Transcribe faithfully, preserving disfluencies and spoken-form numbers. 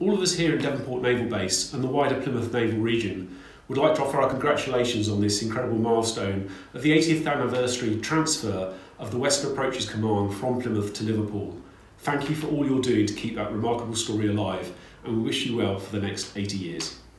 All of us here at Devonport Naval Base and the wider Plymouth Naval Region would like to offer our congratulations on this incredible milestone of the eightieth anniversary transfer of the Western Approaches Command from Plymouth to Liverpool. Thank you for all you're doing to keep that remarkable story alive, and we wish you well for the next eighty years.